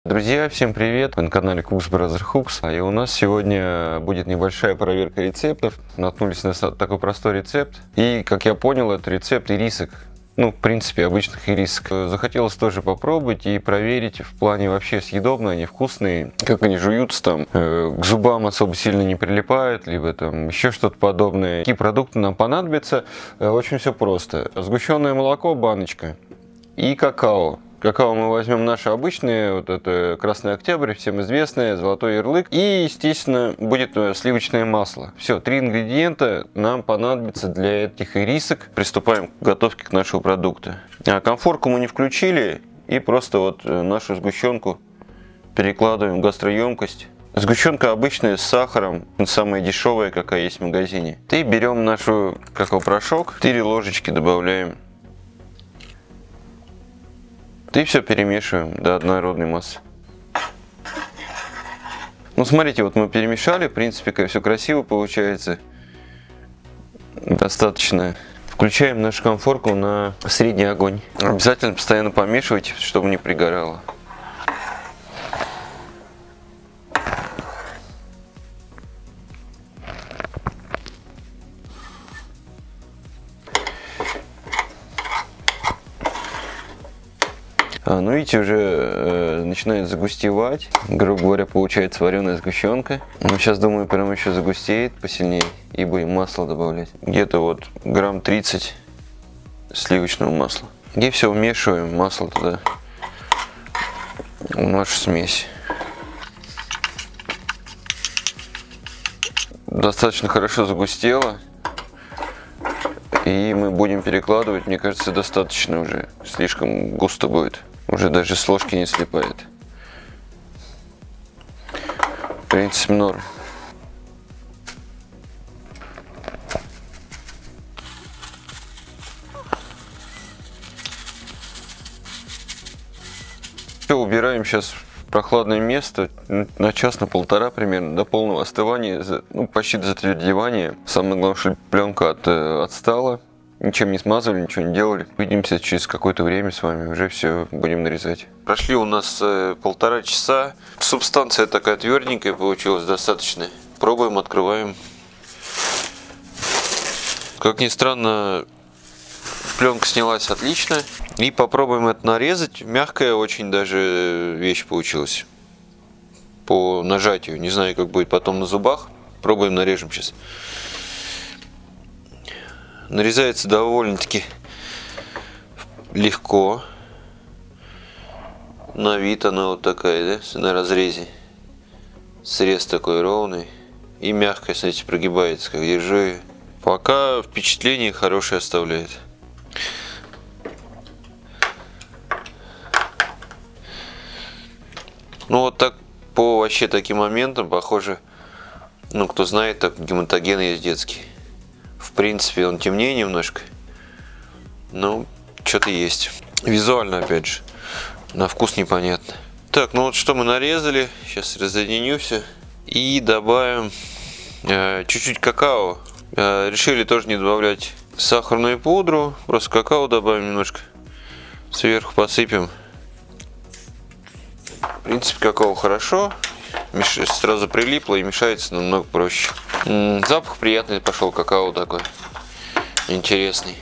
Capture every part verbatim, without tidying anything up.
Друзья, всем привет! Вы на канале Cooks Brother Hooks. И у нас сегодня будет небольшая проверка рецептов. Наткнулись на такой простой рецепт. И, как я понял, это рецепт ирисок. Ну, в принципе, обычных ирисок. Захотелось тоже попробовать и проверить в плане вообще съедобные, они вкусные, как они жуются там, э, к зубам особо сильно не прилипают, либо там еще что-то подобное. Какие продукты нам понадобятся? Э, очень все просто. Сгущенное молоко, баночка, и какао. Какао мы возьмем наше обычное, вот это Красный Октябрь, всем известное, золотой ярлык. И, естественно, будет сливочное масло. Все, три ингредиента нам понадобятся для этих ирисок. Приступаем к готовке к нашему продукту. А конфорку мы не включили, и просто вот нашу сгущенку перекладываем в гастроемкость. Сгущенка обычная с сахаром, самая дешевая, какая есть в магазине. И берем нашу какао-порошок, четыре ложечки добавляем. И все перемешиваем до однородной массы. Ну, смотрите, вот мы перемешали, в принципе, все красиво получается. Достаточно. Включаем нашу конфорку на средний огонь. Обязательно постоянно помешивайте, чтобы не пригорало. А, ну видите, уже э, начинает загустевать, грубо говоря, получается вареная сгущенка. Но сейчас, думаю, прям еще загустеет посильнее и будем масло добавлять. Где-то вот грамм тридцать сливочного масла. И все вмешиваем масло туда, в нашу смесь. Достаточно хорошо загустело. И мы будем перекладывать, мне кажется, достаточно уже. Слишком густо будет. Уже даже с ложки не слипает. В принципе, норм. Все, убираем сейчас в прохладное место на час, на полтора примерно, до полного остывания, ну, почти до затвердевания. Самое главное, чтобы пленка от, отстала. Ничем не смазывали, ничего не делали. Увидимся через какое-то время с вами, уже все будем нарезать. Прошли у нас э, полтора часа. Субстанция такая тверденькая получилась, достаточно. Пробуем, открываем. Как ни странно, пленка снялась отлично. И попробуем это нарезать. Мягкая очень даже вещь получилась. По нажатию. Не знаю, как будет потом на зубах. Пробуем, нарежем сейчас. Нарезается довольно-таки легко. На вид она вот такая, да, на разрезе. Срез такой ровный. И мягкая, смотрите, прогибается, как держу ее. Пока впечатление хорошее оставляет. Ну вот так, по вообще таким моментам, похоже, ну кто знает, так гематоген есть детский. В принципе, он темнее немножко, но что-то есть. Визуально, опять же, на вкус непонятно. Так, ну вот что мы нарезали, сейчас разъединю все и добавим чуть-чуть э, какао. Э, решили тоже не добавлять сахарную пудру, просто какао добавим немножко, сверху посыпем. В принципе, какао хорошо, сразу прилипло и мешается намного проще. М-м, запах приятный пошел, какао такой интересный.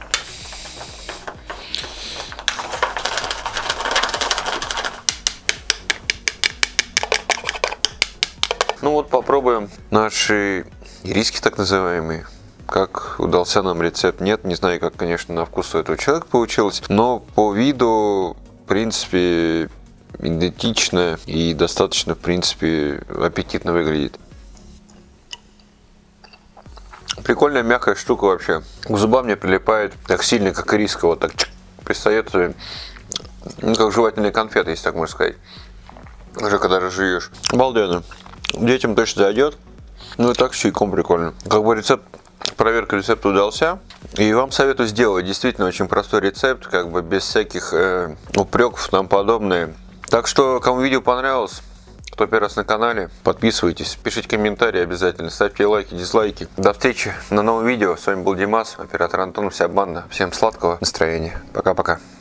Ну вот попробуем наши ириски так называемые. Как удался нам рецепт, нет, не знаю, как, конечно, на вкус у этого человека получилось, но по виду, в принципе, идентично и достаточно, в принципе, аппетитно выглядит. Прикольная мягкая штука вообще. К зубам не прилипает так сильно, как ириска. Вот так пристает, ну, как жевательные конфеты, если так можно сказать. Уже когда разжуешь. Обалденно. Детям точно зайдет. Ну и так с чайком прикольно. Как бы рецепт, проверка рецепта удался. И вам советую сделать. Действительно очень простой рецепт, как бы без всяких э, упреков и тому подобное. Так что, кому видео понравилось, кто первый раз на канале, подписывайтесь, пишите комментарии обязательно, ставьте лайки, дизлайки. До встречи на новом видео. С вами был Димас, оператор Антон, вся банда. Всем сладкого настроения. Пока-пока.